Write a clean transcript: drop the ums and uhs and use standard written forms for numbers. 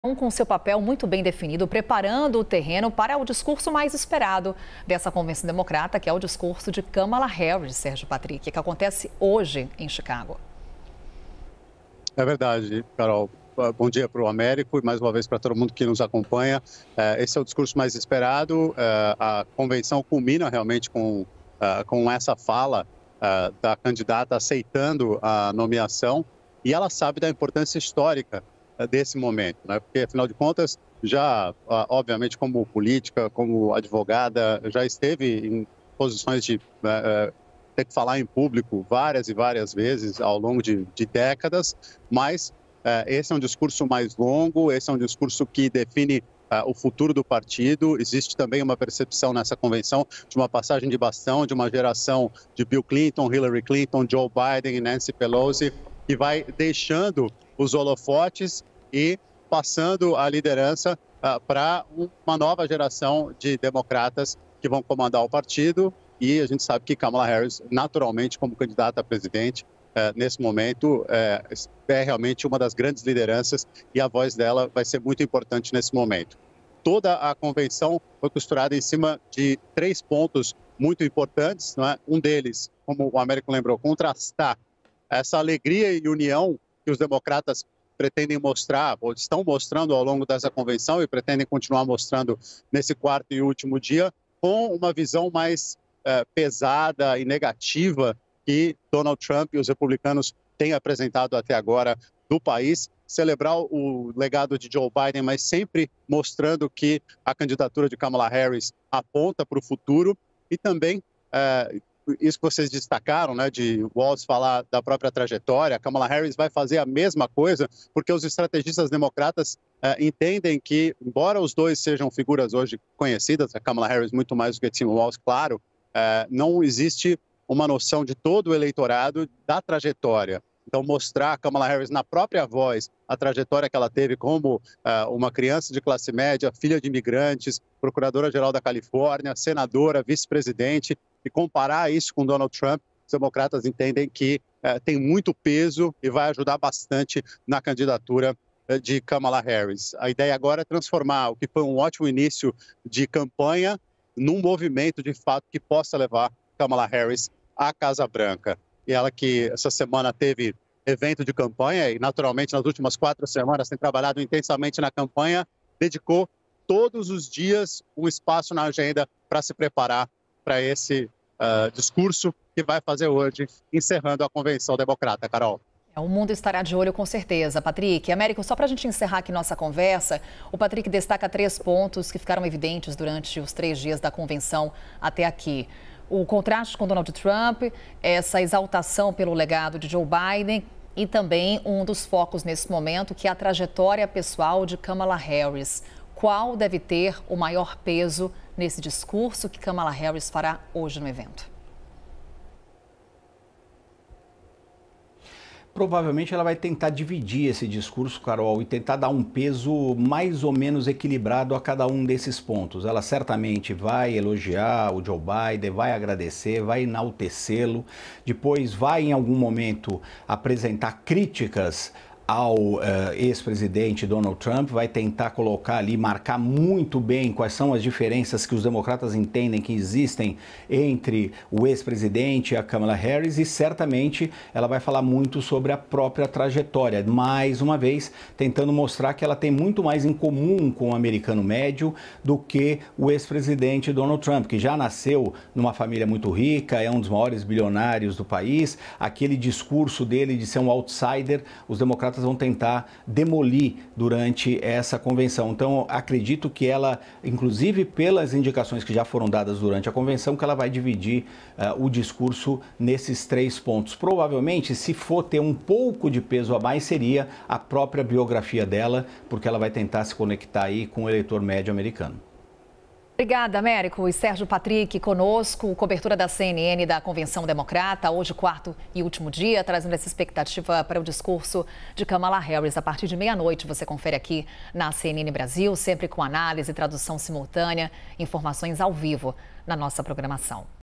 Com seu papel muito bem definido, preparando o terreno para o discurso mais esperado dessa convenção democrata, que é o discurso de Kamala Harris, Sérgio Patrick, que acontece hoje em Chicago. É verdade, Carol. Bom dia para o Américo e mais uma vez para todo mundo que nos acompanha. Esse é o discurso mais esperado. A convenção culmina realmente com essa fala da candidata aceitando a nomeação, e ela sabe da importância histórica desse momento, né? Porque, afinal de contas, já, obviamente, como política, como advogada, já esteve em posições de ter que falar em público várias e várias vezes ao longo de décadas, mas esse é um discurso mais longo, esse é um discurso que define o futuro do partido. Existe também uma percepção nessa convenção de uma passagem de bastão de uma geração de Bill Clinton, Hillary Clinton, Joe Biden e Nancy Pelosi, que vai deixando os holofotes e passando a liderança para uma nova geração de democratas que vão comandar o partido. E a gente sabe que Kamala Harris, naturalmente, como candidata a presidente, nesse momento, é realmente uma das grandes lideranças, e a voz dela vai ser muito importante nesse momento. Toda a convenção foi costurada em cima de 3 pontos muito importantes, não é? Um deles, como o Américo lembrou, contrastar essa alegria e união que os democratas pretendem mostrar, ou estão mostrando ao longo dessa convenção e pretendem continuar mostrando nesse 4º e último dia, com uma visão mais pesada e negativa que Donald Trump e os republicanos têm apresentado até agora do país. Celebrar o legado de Joe Biden, mas sempre mostrando que a candidatura de Kamala Harris aponta para o futuro. E também isso que vocês destacaram, né, de Walz falar da própria trajetória. Kamala Harris vai fazer a mesma coisa, porque os estrategistas democratas entendem que, embora os dois sejam figuras hoje conhecidas, a Kamala Harris muito mais do que Tim Walz, claro, não existe uma noção de todo o eleitorado da trajetória. Então, mostrar a Kamala Harris na própria voz a trajetória que ela teve como uma criança de classe média, filha de imigrantes, procuradora-geral da Califórnia, senadora, vice-presidente, e comparar isso com Donald Trump, os democratas entendem que tem muito peso e vai ajudar bastante na candidatura de Kamala Harris. A ideia agora é transformar o que foi um ótimo início de campanha num movimento, de fato, que possa levar Kamala Harris à Casa Branca. E ela que essa semana teve evento de campanha e, naturalmente, nas últimas 4 semanas tem trabalhado intensamente na campanha, dedicou todos os dias um espaço na agenda para se preparar para esse discurso que vai fazer hoje, encerrando a Convenção Democrata. Carol. O mundo estará de olho com certeza. Patrick, Américo, só para a gente encerrar aqui nossa conversa, o Patrick destaca 3 pontos que ficaram evidentes durante os 3 dias da convenção até aqui. O contraste com Donald Trump, essa exaltação pelo legado de Joe Biden e também um dos focos nesse momento, que é a trajetória pessoal de Kamala Harris. Qual deve ter o maior peso nesse discurso que Kamala Harris fará hoje no evento? Provavelmente ela vai tentar dividir esse discurso, Carol, e tentar dar um peso mais ou menos equilibrado a cada um desses pontos. Ela certamente vai elogiar o Joe Biden, vai agradecer, vai enaltecê-lo, depois vai em algum momento apresentar críticas ao ex-presidente Donald Trump, vai tentar colocar ali, marcar muito bem quais são as diferenças que os democratas entendem que existem entre o ex-presidente e a Kamala Harris, e certamente ela vai falar muito sobre a própria trajetória, mais uma vez tentando mostrar que ela tem muito mais em comum com o americano médio do que o ex-presidente Donald Trump, que já nasceu numa família muito rica, é um dos maiores bilionários do país. Aquele discurso dele de ser um outsider, os democratas vão tentar demolir durante essa convenção. Então, acredito que ela, inclusive pelas indicações que já foram dadas durante a convenção, que ela vai dividir o discurso nesses 3 pontos. Provavelmente, se for ter um pouco de peso a mais, seria a própria biografia dela, porque ela vai tentar se conectar aí com o eleitor médio americano. Obrigada, Américo. E Sérgio Patrick conosco, cobertura da CNN da Convenção Democrata, hoje 4º e último dia, trazendo essa expectativa para o discurso de Kamala Harris. A partir de meia-noite você confere aqui na CNN Brasil, sempre com análise, tradução simultânea, informações ao vivo na nossa programação.